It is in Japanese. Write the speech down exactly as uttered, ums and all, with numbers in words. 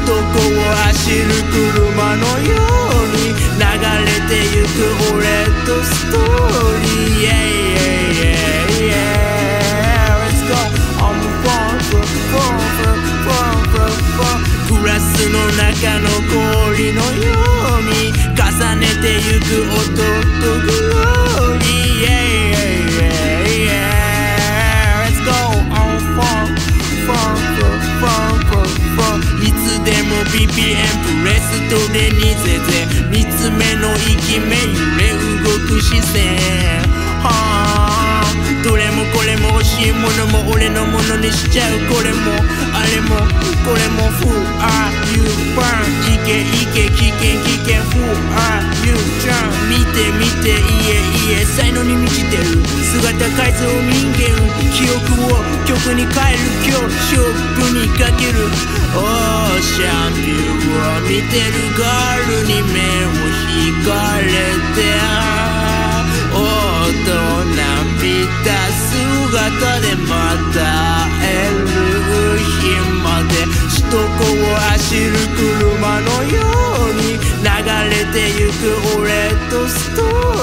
どこを走る車のように流れてゆく俺とストーリー Yeah, yeah, yeah, yeah. Let's go on the phone, phone, phone, phone, phone, phone. グラスの中の氷のように重ねてゆく音とグローリー Yeah, yeah, yeah, yeah. Let's go on phone, phone, phone, phone, phone. いつでも ビーピーエム プレストレにぜぜ三つ目の息目揺れ動く視線はあどれもこれも欲しいものも俺のものにしちゃうこれもあれもこれも Who are you burn いけいけ危険危険 Who are you turn 見て見ていえいえ才能に満ちてる姿改造人間記憶を曲に変える今日勝負にかけるオーシャンビューを見てるガールに目を引かれて大人びた姿でまた会える日まで首都高を走る車のように流れてゆく俺とストーリー